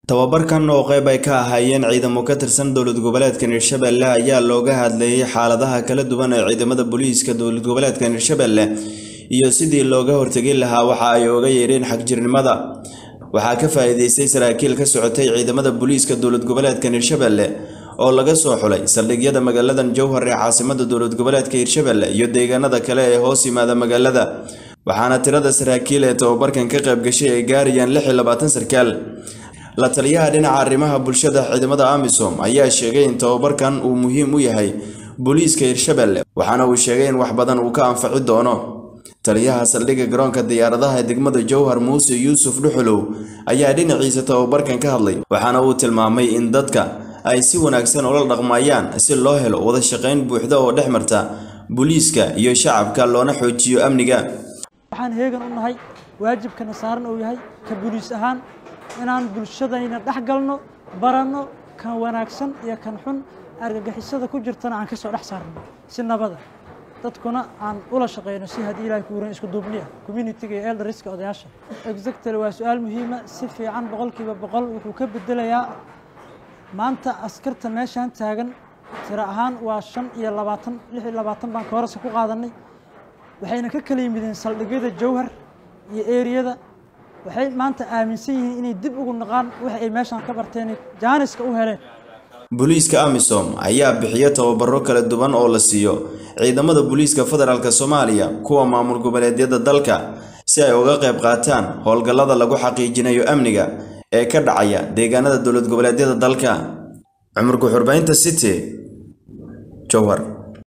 tababarkan oo qayb ay ka ahaayeen ciidamo ka tirsan dowlad goboleedka Hirshabelle ayaa looga hadlayay xaaladaha kala duwan ee ciidamada booliiska dowlad goboleedka Hirshabelle iyo sidii looga hortagi lahaa waxa ay uga yeereen xagjirnimada. Waxaa ka faa'iideystay saraakiil ka socotay ciidamada booliiska dowlad goboleedka Hirshabelle oo laga soo xulay saldhigyada magaalada Jowhar ee caasimadda dowlad goboleedka Hirshabelle iyo deegaanada kale ee hoos yimaada magaalada. waxaana tirada saraakiil ee tababarkan ka qayb gashay ay gaarayaan 26 sarkaal. La taliyaha dhinaca arrimaha bulshada ciidamada AMISOM ayaa sheegay in tababarkan uu muhiim u yahay booliiska Hirshabelle waxaana uu sheegay in wax badan uu ka anfaci doono. Taliyaha saldhigga garoonka diyaaradaha degmada Jowhar Muuse Yuusuf Dhuxulow ayaa dhinaciisa tababarkan ka hadlay waxaana uu tilmaamay in dadka ay si wanaagsan ula dhaqmayaan si loo helo wada shaqayn buuxda oo dhexmarta booliiska iyo shacabka loona xoojiyo amniga. waxaan heegan u nahay waajibkana saaran oo yahay ka booliis ahaan inaan bulshadayna dhaxgalno baranno kan wanaagsan iyo kan xun argagixisada ku jirtana aan ka soo dhex saarno si nabad ah dadkuna aan ula shaqeyno si hadii Ilaahay ku waran isku duubniya community-ga iyo eldariska odayaasha. Exactly waa su'aal muhiim ah si fiican 100% wuxuu ka bedelayaa maanta askarta meeshan taagan tira ahaan waa 26 baan koorso ku qaadanay waxayna ka kala yimideen saldhigyada Jowhar iyo eeriyada waxay maanta aaminsan yihiin inay dib ugu noqon wax ay meeshan ka barteen jaaniska u heleen. Booliiska AMISOM ayaa bixiya tababaro kala duwan oo la siiyo ciidamada booliiska federaalka Soomaaliya kuwa maamul goboleedyada dalka si ay uga qayb qaataan howlgallada lagu xaqiijinayo amniga ee ka dhacaya deegaanada dowlad goboleedyada dalka. Cumar Guxurbaynta City Jowhar.